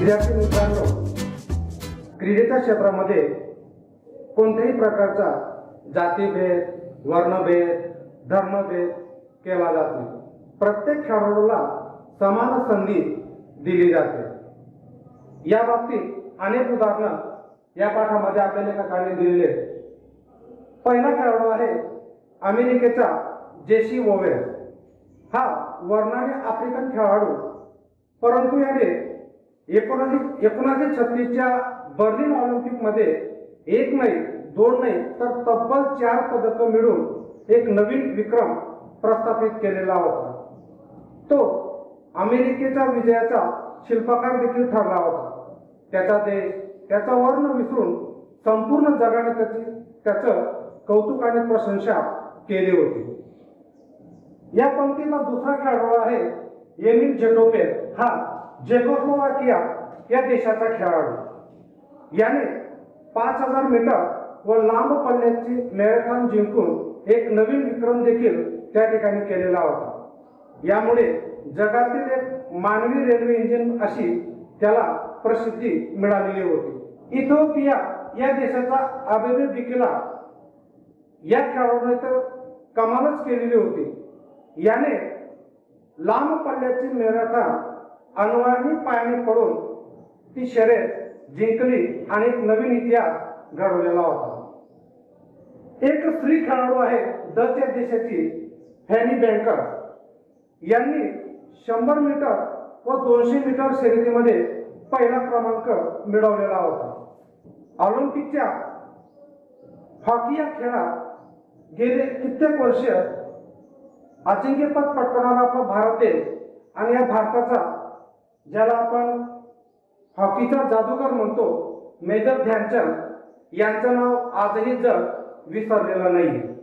विद्यार्थी मित्रांनो, क्रीडेच्या क्षेत्रामध्ये कोणत्याही प्रकारचा जातीभेद, वर्णभेद, धर्मभेद केला जात नाही. प्रत्येक खेळाडूला समान संधी दिली जाते. या बाबतीत अनेक उदाहरणं या पाठामध्ये आपल्या लेखकांनी दिलेले आहेत. पहिला खेळाडू आहे अमेरिकेचा जेसी ओवेन. हा वर्णाने आफ्रिकन खेळाडू, परंतु याने 1936च्या बर्लिन ऑलिम्पिकमध्ये एक नाही, दोन नाही, तर तब्बल 4 पदकं मिळवून एक नवीन विक्रम प्रस्थापित केलेला होता. तो अमेरिकेच्या विजयाचा शिल्पकार देखील ठरला होता. त्याचा देश, त्याचा वर्ण विसरून संपूर्ण जगाने त्याचं कौतुक आणि प्रशंसा केली होती. या पंक्तीला दुसरा खेळाडू आहे एमिल जेटोपेन. हा चेकोस्लोवाकिया या देशाचा खेळाडू. याने 5000 मीटर व लांब पल्ल्याची मॅरेथॉन जिंकून एक नवीन विक्रम देखील त्या ठिकाणी केलेला होता. यामुळे जगातील एक मानवी रेल्वे इंजिन अशी त्याला प्रसिद्धी मिळालेली होती. इथिओपिया या देशाचा अबेबे बिकिला या खेळाडूने तर कमालच केलेली होती. याने लांब पल्ल्याची मॅरेथॉन अनवाणी पायाने पडून ती शर्यत जिंकली आणि एक नवीन इतिहास घडवलेला होता. एक स्त्री खेळाडू आहे डच या देशाची फॅनी बँकर. यांनी 100 मीटर व 200 मीटर शर्यतीमध्ये पहिला क्रमांक मिळवलेला होता. ऑलिम्पिकच्या हॉकी या खेळात गेले कित्येक वर्ष अजिंक्यपद पटकावणारा आपला भारत देश आणि या भारताचा, ज्याला आपण हॉकीचा जादूगार म्हणतो, मेजर ध्यानचंद यांचं नाव आजही जग विसरलेलं नाही.